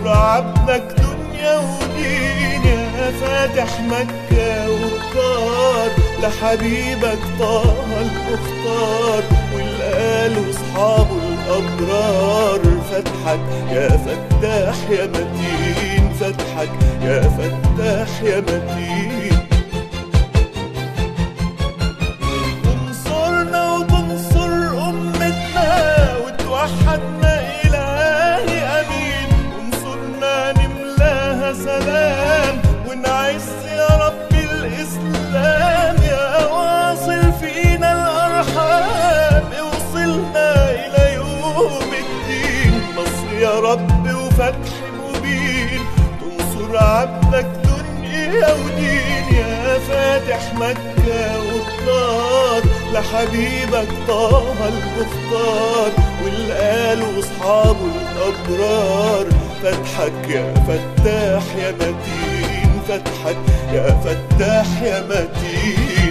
تنصر عبدك دنيا ودين، يا فاتح مكة وكار لحبيبك طه المختار والآل واصحابه الأبرار. فتحك يا فتاح يا متين، فتحك يا فتاح يا متين. تنصرنا وتنصر أمتنا وتوحدنا إلهي أمين، وانصرنا نملاها سلام ونعز يا رب الإسلام. يا واصل فينا الأرحام اوصلنا إلى يوم الدين، نصر يا رب وفتح مبين، تنصر عبدك دنيا ودين، يا فاتح مكة وكار لحبيبك طه المختار والآل واصحابه الأبرار. فتحك يا فتاح يا متين، فتحك يا فتاح يا متين.